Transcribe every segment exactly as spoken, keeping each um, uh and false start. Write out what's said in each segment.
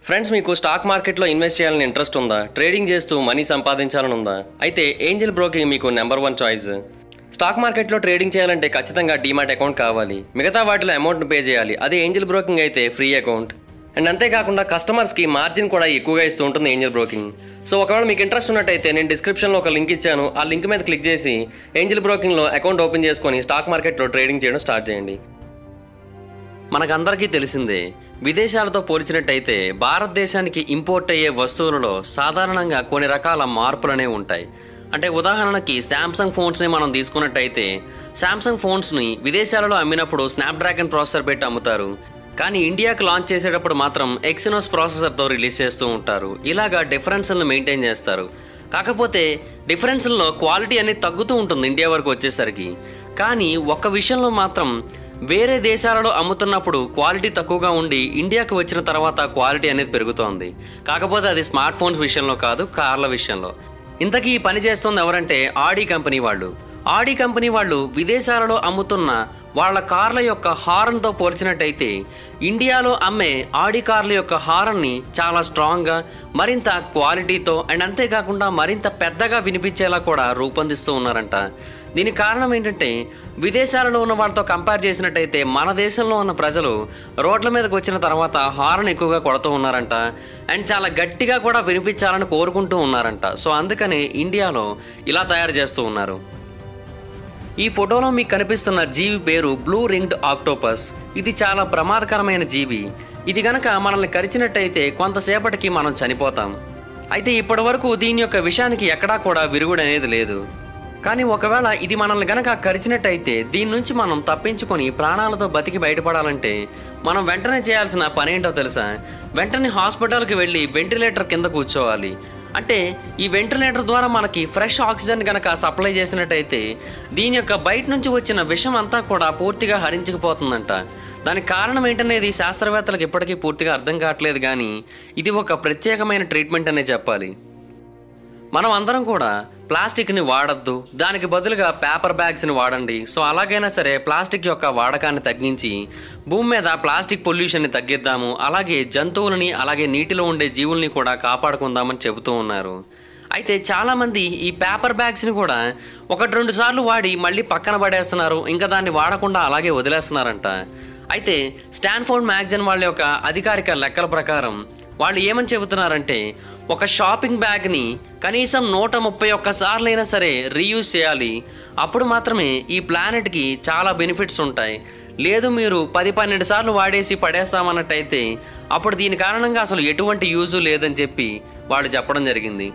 Friends, మీకు stock మార్కెట్లో invest చేయాలని ఇంట్రెస్ట్ ఉందా? ట్రేడింగ్ చేస్తూ మనీ సంపాదించాలని ఉందా? అయితే ఏంజల్ బ్రోకింగ్ మీకు నెంబర్ వన్ చాయిస్. స్టాక్ మార్కెట్లో ట్రేడింగ్ చేయాలంటే ఖచ్చితంగా డీమాట్ అకౌంట్ కావాలి. మిగతా వాటిలో అమౌంట్ను పే చేయాలి. అదే ఏంజల్ బ్రోకింగ్ అయితే ఫ్రీ అకౌంట్. అండ్ అంతేకాకుండా కస్టమర్స్కి మార్జిన్ కూడా ఎక్కువగా ఇస్తూ ఉంటుంది ఏంజల్ బ్రోకింగ్. సో ఒకవేళ మీకు ఇంట్రెస్ట్ ఉన్నట్టయితే నేను డిస్క్రిప్షన్లో ఒక లింక్ ఇచ్చాను. ఆ లింక్ మీద క్లిక్ చేసి ఏంజల్ బ్రోకింగ్లో అకౌంట్ ఓపెన్ చేసుకొని స్టాక్ మార్కెట్లో ట్రేడింగ్ చేయడం స్టార్ట్ చేయండి. మనకందరికీ తెలిసిందే, విదేశాలతో పోల్చినట్టయితే భారతదేశానికి ఇంపోర్ట్ అయ్యే వస్తువులలో సాధారణంగా కొన్ని రకాల మార్పులనే ఉంటాయి. అంటే ఉదాహరణకి శాంసంగ్ ఫోన్స్ని మనం తీసుకున్నట్టయితే శాంసంగ్ ఫోన్స్ని విదేశాలలో అమ్మినప్పుడు స్నాప్డ్రాగన్ ప్రాసెసర్ పెట్టి అమ్ముతారు. కానీ ఇండియాకి లాంచ్ చేసేటప్పుడు మాత్రం ఎక్సినోస్ ప్రాసెసర్తో రిలీజ్ చేస్తూ ఉంటారు. ఇలాగా డిఫరెన్స్లను మెయింటైన్ చేస్తారు. కాకపోతే డిఫరెన్స్లో క్వాలిటీ అనేది తగ్గుతూ ఉంటుంది ఇండియా వరకు వచ్చేసరికి. కానీ ఒక్క విషయంలో మాత్రం వేరే దేశాలలో అమ్ముతున్నప్పుడు క్వాలిటీ తక్కువగా ఉండి ఇండియాకి వచ్చిన తర్వాత క్వాలిటీ అనేది పెరుగుతోంది. కాకపోతే అది స్మార్ట్ ఫోన్స్ విషయంలో కాదు, కార్ల విషయంలో. ఇంతకీ ఈ పని చేస్తుంది ఎవరంటే ఆడి కంపెనీ వాళ్ళు. ఆడి కంపెనీ వాళ్ళు విదేశాలలో అమ్ముతున్న వాళ్ళ కార్ల యొక్క హారన్తో పోల్చినట్టయితే ఇండియాలో అమ్మే ఆడి కార్ల యొక్క హారన్ని చాలా స్ట్రాంగ్గా, మరింత క్వాలిటీతో అండ్ అంతేకాకుండా మరింత పెద్దగా వినిపించేలా కూడా రూపొందిస్తూ ఉన్నారంట. దీనికి కారణం ఏంటంటే విదేశాలలో ఉన్న వాళ్ళతో కంపేర్ చేసినట్టయితే మన దేశంలో ఉన్న ప్రజలు రోడ్ల మీదకి వచ్చిన తర్వాత హార్న్ ఎక్కువగా కొడుతూ ఉన్నారంట. అండ్ చాలా గట్టిగా కూడా వినిపించాలని కోరుకుంటూ ఉన్నారంట. సో అందుకనే ఇండియాలో ఇలా తయారు చేస్తూ ఉన్నారు. ఈ ఫోటోలో మీకు కనిపిస్తున్న జీవి పేరు బ్లూ రింగ్డ్ ఆక్టోపస్. ఇది చాలా ప్రమాదకరమైన జీవి. ఇది గనక మనల్ని కరిచినట్టయితే కొంతసేపటికి మనం చనిపోతాం. అయితే ఇప్పటి వరకు దీని యొక్క విషయానికి ఎక్కడా కూడా విరుగుడు అనేది లేదు. కానీ ఒకవేళ ఇది మనల్ని గనక కరిచినట్టయితే దీని నుంచి మనం తప్పించుకొని ప్రాణాలతో బతికి బయటపడాలంటే మనం వెంటనే చేయాల్సిన పని ఏంటో తెలుసా? వెంటనే హాస్పిటల్కి వెళ్ళి వెంటిలేటర్ కింద కూర్చోవాలి. అంటే ఈ వెంటిలేటర్ ద్వారా మనకి ఫ్రెష్ ఆక్సిజన్ కనుక సప్లై చేసినట్టయితే దీని యొక్క బయట నుంచి వచ్చిన విషం అంతా కూడా పూర్తిగా హరించుకుపోతుందంట. దానికి కారణం ఏంటనేది శాస్త్రవేత్తలకు ఇప్పటికీ పూర్తిగా అర్థం కావట్లేదు. కానీ ఇది ఒక ప్రత్యేకమైన ట్రీట్మెంట్ అనే చెప్పాలి. మనం అందరం కూడా ప్లాస్టిక్ని వాడద్దు, దానికి బదులుగా పేపర్ బ్యాగ్స్ని వాడండి. సో అలాగైనా సరే ప్లాస్టిక్ యొక్క వాడకాన్ని తగ్గించి భూమి మీద ప్లాస్టిక్ పొల్యూషన్ని తగ్గిద్దాము. అలాగే జంతువులని అలాగే నీటిలో ఉండే జీవుల్ని కూడా కాపాడుకుందామని చెబుతూ ఉన్నారు. అయితే చాలామంది ఈ పేపర్ బ్యాగ్స్ని కూడా ఒకటి రెండు సార్లు వాడి మళ్ళీ పక్కన పడేస్తున్నారు. ఇంకా దాన్ని వాడకుండా అలాగే వదిలేస్తున్నారంట. అయితే స్టాన్ఫోర్డ్ మ్యాగజైన్ వాళ్ళ యొక్క అధికారిక లెక్కల ప్రకారం వాళ్ళు ఏమని చెబుతున్నారంటే ఒక షాపింగ్ బ్యాగ్ని కనీసం నూట ముప్పై ఒక్క సార్లైనా సరే రీయూజ్ చేయాలి. అప్పుడు మాత్రమే ఈ ప్లానెట్కి చాలా బెనిఫిట్స్ ఉంటాయి. లేదు మీరు పది పన్నెండు సార్లు వాడేసి పడేస్తామన్నట్టయితే అప్పుడు దీని కారణంగా అసలు ఎటువంటి యూజు లేదని చెప్పి వాళ్ళు చెప్పడం జరిగింది.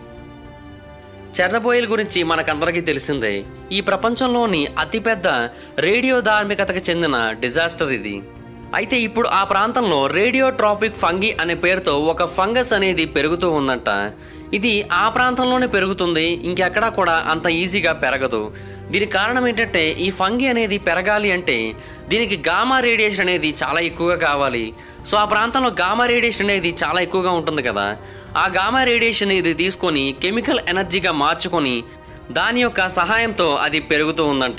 చెర్నోబిల్ గురించి మనకందరికీ తెలిసిందే. ఈ ప్రపంచంలోని అతిపెద్ద రేడియో ధార్మికతకు చెందిన డిజాస్టర్ ఇది. అయితే ఇప్పుడు ఆ ప్రాంతంలో రేడియోట్రాపిక్ ఫంగి అనే పేరుతో ఒక ఫంగస్ అనేది పెరుగుతూ ఉందంట. ఇది ఆ ప్రాంతంలోనే పెరుగుతుంది, ఇంకెక్కడా కూడా అంత ఈజీగా పెరగదు. దీనికి కారణం ఏంటంటే ఈ ఫంగి అనేది పెరగాలి అంటే దీనికి గామా రేడియేషన్ అనేది చాలా ఎక్కువగా కావాలి. సో ఆ ప్రాంతంలో గామా రేడియేషన్ అనేది చాలా ఎక్కువగా ఉంటుంది కదా. ఆ గామా రేడియేషన్ ఇది తీసుకొని కెమికల్ ఎనర్జీగా మార్చుకొని దాని యొక్క సహాయంతో అది పెరుగుతూ ఉందంట.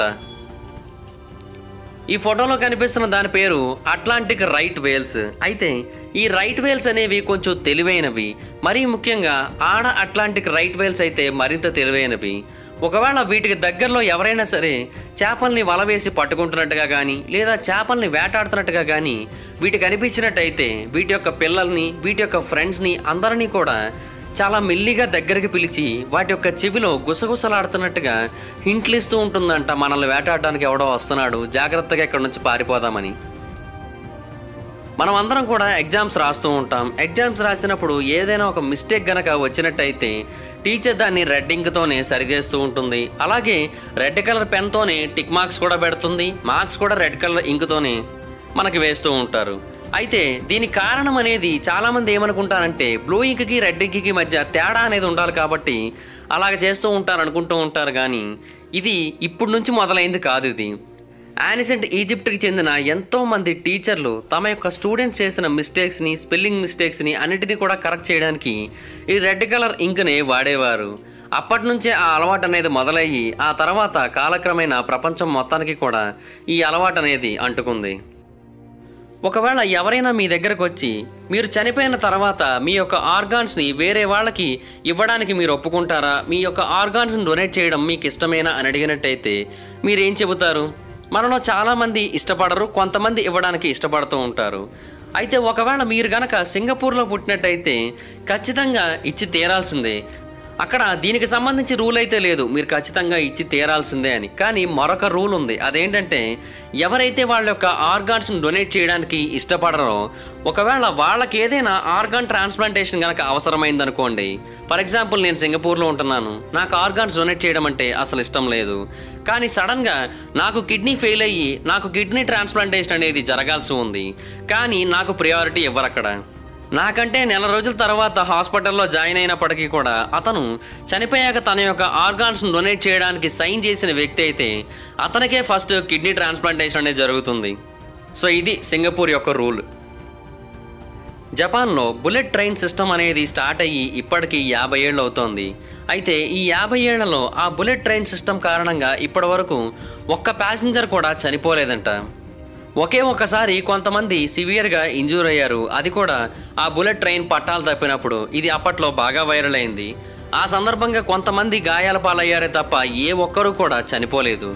ఈ ఫోటోలో కనిపిస్తున్న దాని పేరు అట్లాంటిక్ రైట్ వేల్స్. అయితే ఈ రైట్ వేల్స్ అనేవి కొంచెం తెలివైనవి. మరీ ముఖ్యంగా ఆడ అట్లాంటిక్ రైట్ వేల్స్ అయితే మరింత తెలివైనవి. ఒకవేళ వీటికి దగ్గరలో ఎవరైనా సరే చేపల్ని వల వేసి పట్టుకుంటున్నట్టుగా కానీ లేదా చేపల్ని వేటాడుతున్నట్టుగా కానీ వీటికి కనిపించినట్టయితే వీటి యొక్క పిల్లల్ని, వీటి యొక్క ఫ్రెండ్స్ని అందరినీ కూడా చాలా మెల్లిగా దగ్గరికి పిలిచి వాటి యొక్క చెవిలో గుసగుసలాడుతున్నట్టుగా హింట్లు ఇస్తూ ఉంటుందంట. మనల్ని వేటాడడానికి ఎవడో వస్తున్నాడు, జాగ్రత్తగా ఇక్కడ నుంచి పారిపోదామని. మనం అందరం కూడా ఎగ్జామ్స్ రాస్తూ ఉంటాం. ఎగ్జామ్స్ రాసినప్పుడు ఏదైనా ఒక మిస్టేక్ గనక వచ్చినట్టయితే టీచర్ దాన్ని రెడ్ ఇంక్తోనే సరిచేస్తూ ఉంటుంది. అలాగే రెడ్ కలర్ పెన్తోనే టిక్ మార్క్స్ కూడా పెడుతుంది. మార్క్స్ కూడా రెడ్ కలర్ ఇంక్తోనే మనకి వేస్తూ ఉంటారు. అయితే దీనికి కారణం అనేది చాలామంది ఏమనుకుంటారంటే బ్లూ ఇంక్కి రెడ్ ఇంక్కి మధ్య తేడా అనేది ఉండాలి కాబట్టి అలాగ చేస్తూ ఉంటారు అనుకుంటూ ఉంటారు. కానీ ఇది ఇప్పుడు నుంచి మొదలైంది కాదు. ఇది యానిసెంట్ ఈజిప్ట్కి చెందిన ఎంతోమంది టీచర్లు తమ యొక్క స్టూడెంట్స్ చేసిన మిస్టేక్స్ని, స్పెల్లింగ్ మిస్టేక్స్ని అన్నిటినీ కూడా కరెక్ట్ చేయడానికి ఈ రెడ్ కలర్ ఇంక్నే వాడేవారు. అప్పటి నుంచే ఆ అలవాటు అనేది మొదలయ్యి ఆ తర్వాత కాలక్రమేణా ప్రపంచం మొత్తానికి కూడా ఈ అలవాటు అనేది అంటుకుంది. ఒకవేళ ఎవరైనా మీ దగ్గరకు వచ్చి మీరు చనిపోయిన తర్వాత మీ యొక్క ఆర్గాన్స్ని వేరే వాళ్ళకి ఇవ్వడానికి మీరు ఒప్పుకుంటారా, మీ యొక్క ఆర్గాన్స్ని డొనేట్ చేయడం మీకు ఇష్టమేనా అని అడిగినట్టయితే మీరేం చెబుతారు? మనలో చాలామంది ఇష్టపడరు, కొంతమంది ఇవ్వడానికి ఇష్టపడుతూ ఉంటారు. అయితే ఒకవేళ మీరు గనక సింగపూర్లో పుట్టినట్టయితే ఖచ్చితంగా ఇచ్చి తీరాల్సిందే. అక్కడ దీనికి సంబంధించి రూల్ అయితే లేదు, మీరు ఖచ్చితంగా ఇచ్చి తీరాల్సిందే అని. కానీ మరొక రూల్ ఉంది. అదేంటంటే ఎవరైతే వాళ్ళ యొక్క ఆర్గాన్స్ని డొనేట్ చేయడానికి ఇష్టపడరో, ఒకవేళ వాళ్ళకి ఏదైనా ఆర్గాన్ ట్రాన్స్ప్లాంటేషన్ కనుక అవసరమైందనుకోండి, ఫర్ ఎగ్జాంపుల్ నేను సింగపూర్లో ఉంటున్నాను, నాకు ఆర్గాన్స్ డొనేట్ చేయడం అంటే అసలు ఇష్టం లేదు, కానీ సడన్గా నాకు కిడ్నీ ఫెయిల్ అయ్యి నాకు కిడ్నీ ట్రాన్స్ప్లాంటేషన్ అనేది జరగాల్సి ఉంది, కానీ నాకు ప్రియారిటీ ఇవ్వరు అక్కడ. నాకంటే నెల రోజుల తర్వాత హాస్పిటల్లో జాయిన్ అయినప్పటికీ కూడా అతను చనిపోయాక తన యొక్క ఆర్గాన్స్ను డొనేట్ చేయడానికి సైన్ చేసిన వ్యక్తి అయితే అతనికే ఫస్ట్ కిడ్నీ ట్రాన్స్ప్లాంటేషన్ అనేది జరుగుతుంది. సో ఇది సింగపూర్ యొక్క రూల్. జపాన్లో బుల్లెట్ ట్రైన్ సిస్టమ్ అనేది స్టార్ట్ అయ్యి ఇప్పటికీ యాభై ఏళ్ళు అవుతోంది. అయితే ఈ యాభై ఏళ్లలో ఆ బుల్లెట్ ట్రైన్ సిస్టమ్ కారణంగా ఇప్పటి వరకు ఒక్క ప్యాసింజర్ కూడా చనిపోలేదంట. ఒకే ఒక్కసారి కొంతమంది సివియర్గా ఇంజూర్ అయ్యారు, అది కూడా ఆ బుల్లెట్ ట్రైన్ పట్టాలు తప్పినప్పుడు. ఇది అప్పట్లో బాగా వైరల్ అయింది. ఆ సందర్భంగా కొంతమంది గాయాల పాలయ్యారే తప్ప ఏ ఒక్కరూ కూడా చనిపోలేదు.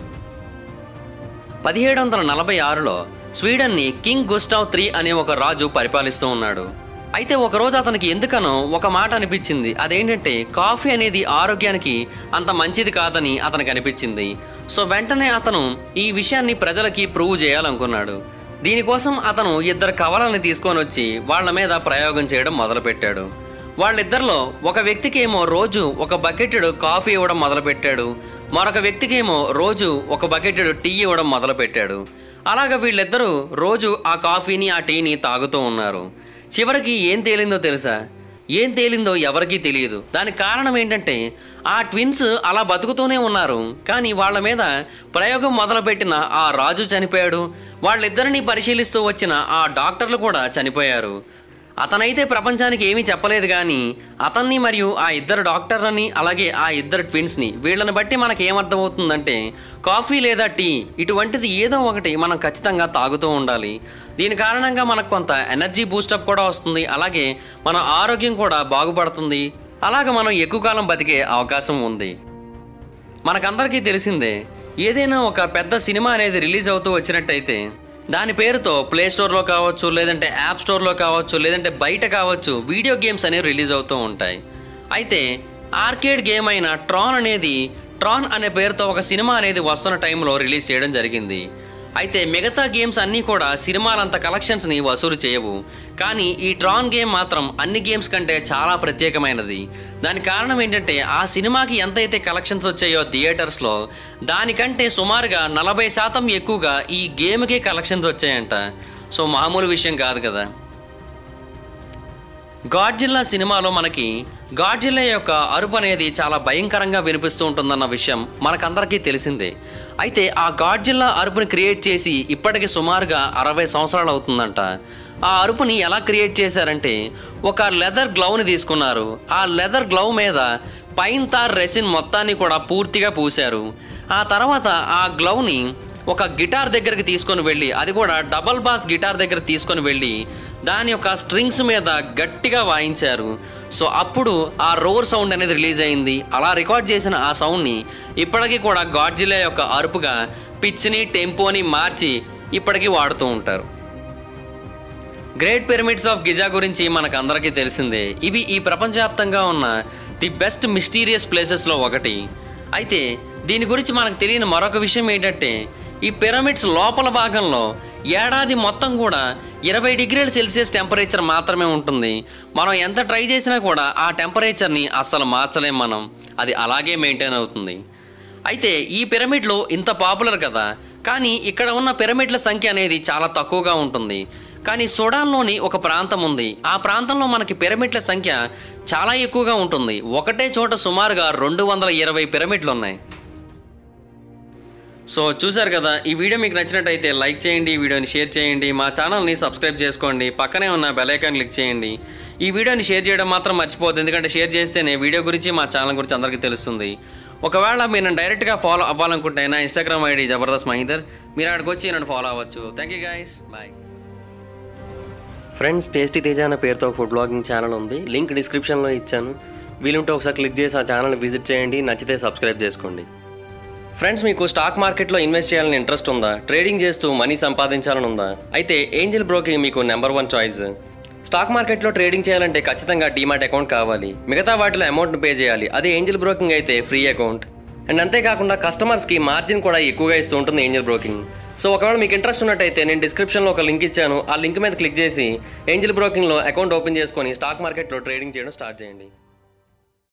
పదిహేడు వందల నలభై ఆరులో స్వీడన్ని కింగ్ గుస్టావ్ త్రీ అనే ఒక రాజు పరిపాలిస్తూ ఉన్నాడు. అయితే ఒకరోజు అతనికి ఎందుకనో ఒక మాట అనిపించింది. అదేంటంటే కాఫీ అనేది ఆరోగ్యానికి అంత మంచిది కాదని అతనికి అనిపించింది. సో వెంటనే అతను ఈ విషయాన్ని ప్రజలకి ప్రూవ్ చేయాలనుకున్నాడు. దీనికోసం అతను ఇద్దరు కవలల్ని తీసుకొని వచ్చి వాళ్ళ మీద ప్రయోగం చేయడం మొదలుపెట్టాడు. వాళ్ళిద్దరిలో ఒక వ్యక్తికి ఏమో రోజు ఒక బకెటెడు కాఫీ ఇవ్వడం మొదలుపెట్టాడు, మరొక వ్యక్తికి ఏమో రోజు ఒక బకెటెడు టీ ఇవ్వడం మొదలుపెట్టాడు. అలాగ వీళ్ళిద్దరూ రోజు ఆ కాఫీని ఆ టీని తాగుతూ ఉన్నారు. చివరికి ఏం తేలిందో తెలుసా? ఏం తేలిందో ఎవరికీ తెలియదు. దానికి కారణం ఏంటంటే ఆ ట్విన్స్ అలా బతుకుతూనే ఉన్నారు, కానీ వాళ్ళ మీద ప్రయోగం మొదలుపెట్టిన ఆ రాజు చనిపోయాడు. వాళ్ళిద్దరిని పరిశీలిస్తూ వచ్చిన ఆ డాక్టర్లు కూడా చనిపోయారు. అతనైతే ప్రపంచానికి ఏమీ చెప్పలేదు, కానీ అతన్ని మరియు ఆ ఇద్దరు డాక్టర్లని అలాగే ఆ ఇద్దరు ట్విన్స్ని వీళ్ళని బట్టి మనకి ఏమర్థమవుతుందంటే కాఫీ లేదా టీ ఇటువంటిది ఏదో ఒకటి మనం ఖచ్చితంగా తాగుతూ ఉండాలి. దీని కారణంగా మనకు కొంత ఎనర్జీ బూస్టప్ కూడా వస్తుంది, అలాగే మన ఆరోగ్యం కూడా బాగుపడుతుంది. అలాగే మనం ఎక్కువ కాలం బతికే అవకాశం ఉంది. మనకందరికీ తెలిసిందే, ఏదైనా ఒక పెద్ద సినిమా అనేది రిలీజ్ అవుతూ వచ్చినట్టయితే దాని పేరుతో ప్లే స్టోర్లో కావచ్చు, లేదంటే యాప్ స్టోర్లో కావచ్చు, లేదంటే బయట కావచ్చు, వీడియో గేమ్స్ అనేవి రిలీజ్ అవుతూ ఉంటాయి. అయితే ఆర్కేడ్ గేమ్ అయిన ట్రాన్ అనేది ట్రాన్ అనే పేరుతో ఒక సినిమా అనేది వస్తున్న టైంలో రిలీజ్ చేయడం జరిగింది. అయితే మిగతా గేమ్స్ అన్నీ కూడా సినిమాలంత కలెక్షన్స్ని వసూలు చేయవు, కానీ ఈ ట్రాన్ గేమ్ మాత్రం అన్ని గేమ్స్ కంటే చాలా ప్రత్యేకమైనది. దానికి కారణం ఏంటంటే ఆ సినిమాకి ఎంతైతే కలెక్షన్స్ వచ్చాయో థియేటర్స్లో, దానికంటే సుమారుగా నలభై శాతం ఎక్కువగా ఈ గేమ్కే కలెక్షన్స్ వచ్చాయంట. సో మామూలు విషయం కాదు కదా. గాడ్జిల్లా సినిమాలో మనకి గాడ్జిల్లా యొక్క అరుపు అనేది చాలా భయంకరంగా వినిపిస్తూ ఉంటుందన్న విషయం మనకందరికీ తెలిసిందే. అయితే ఆ గాడ్జిల్లా అరుపుని క్రియేట్ చేసి ఇప్పటికి సుమారుగా అరవై సంవత్సరాలు అవుతుందంట. ఆ అరుపుని ఎలా క్రియేట్ చేశారంటే ఒక లెదర్ గ్లౌని తీసుకున్నారు. ఆ లెదర్ గ్లౌ మీద పైన్ తార్ రెసిన్ మొత్తాన్ని కూడా పూర్తిగా పూశారు. ఆ తర్వాత ఆ గ్లౌని ఒక గిటార్ దగ్గరికి తీసుకొని వెళ్ళి, అది కూడా డబల్ బాస్ గిటార్ దగ్గర తీసుకొని వెళ్ళి దాని యొక్క స్ట్రింగ్స్ మీద గట్టిగా వాయించారు. సో అప్పుడు ఆ రోర్ సౌండ్ అనేది రిలీజ్ అయింది. అలా రికార్డ్ చేసిన ఆ సౌండ్ని ఇప్పటికీ కూడా గాడ్జిల్లా యొక్క అరుపుగా పిచ్ని టెంపోని మార్చి ఇప్పటికీ వాడుతూ ఉంటారు. గ్రేట్ పిరమిడ్స్ ఆఫ్ గిజా గురించి మనకు అందరికీ తెలిసిందే. ఇవి ఈ ప్రపంచవ్యాప్తంగా ఉన్న ది బెస్ట్ మిస్టీరియస్ ప్లేసెస్లో ఒకటి. అయితే దీని గురించి మనకు తెలియని మరొక విషయం ఏంటంటే ఈ పిరమిడ్స్ లోపల భాగంలో ఏడాది మొత్తం కూడా ఇరవై డిగ్రీల సెల్సియస్ టెంపరేచర్ మాత్రమే ఉంటుంది. మనం ఎంత ట్రై చేసినా కూడా ఆ టెంపరేచర్ని అస్సలు మార్చలేం మనం, అది అలాగే మెయింటైన్ అవుతుంది. అయితే ఈ పిరమిడ్లు ఇంత పాపులర్ కదా, కానీ ఇక్కడ ఉన్న పిరమిడ్ల సంఖ్య అనేది చాలా తక్కువగా ఉంటుంది. కానీ సుడాన్లోని ఒక ప్రాంతం ఉంది. ఆ ప్రాంతంలో మనకి పిరమిడ్ల సంఖ్య చాలా ఎక్కువగా ఉంటుంది. ఒకటే చోట సుమారుగా రెండు వందల ఇరవై పిరమిడ్లు ఉన్నాయి. సో చూసారు కదా, ఈ వీడియో మీకు నచ్చినట్టయితే లైక్ చేయండి, ఈ వీడియోని షేర్ చేయండి, మా ఛానల్ని సబ్స్క్రైబ్ చేసుకోండి, పక్కనే ఉన్న బెల్ ఐకాన్ క్లిక్ చేయండి. ఈ వీడియోని షేర్ చేయడం మాత్రం మర్చిపోవద్దు, ఎందుకంటే షేర్ చేస్తేనే వీడియో గురించి మా ఛానల్ గురించి అందరికీ తెలుస్తుంది. ఒకవేళ మీరు నన్ను డైరెక్ట్గా ఫాలో అవ్వాలనుకుంటే నా ఇన్స్టాగ్రామ్ ఐడి జబర్దస్త్ మహీందర్, మీరు అక్కడికి వచ్చి నన్ను ఫాలో అవ్వచ్చు. Thank you guys, bye. Friends, tasty Teja అనే పేరుతో ఒక ఫుడ్ బ్లాగింగ్ ఛానల్ ఉంది. లింక్ డిస్క్రిప్షన్లో ఇచ్చాను. వీలుంటే ఒకసారి క్లిక్ చేసి ఆ ఛానల్ విజిట్ చేయండి. నచ్చితే సబ్స్క్రైబ్ చేసుకోండి. ఫ్రెండ్స్, మీకు స్టాక్ మార్కెట్లో ఇన్వెస్ట్ చేయాలని ఇంట్రెస్ట్ ఉందా? ట్రేడింగ్ చేస్తూ మనీ సంపాదించాలని ఉందా? అయితే ఏంజల్ బ్రోకింగ్ మీకు నెంబర్ వన్ చాయిస్. స్టాక్ మార్కెట్లో ట్రేడింగ్ చేయాలంటే ఖచ్చితంగా డీమాట్ అకౌంట్ కావాలి. మిగతా వాటిలో అమౌంట్ను పే చేయాలి. అదే ఏంజల్ బ్రోకింగ్ అయితే ఫ్రీ అకౌంట్. అండ్ అంతేకాకుండా కస్టమర్స్కి మార్జిన్ కూడా ఎక్కువగా ఇస్తూ ఉంటుంది ఏంజల్ బ్రోకింగ్. సో ఒకవేళ మీకు ఇంట్రెస్ట్ ఉన్నట్టయితే నేను డిస్క్రిప్షన్లో ఒక లింక్ ఇచ్చాను. ఆ లింక్ మీద క్లిక్ చేసి ఏంజల్ బ్రోకింగ్లో అకౌంట్ ఓపెన్ చేసుకొని స్టాక్ మార్కెట్లో ట్రేడింగ్ చేయడం స్టార్ట్ చేయండి.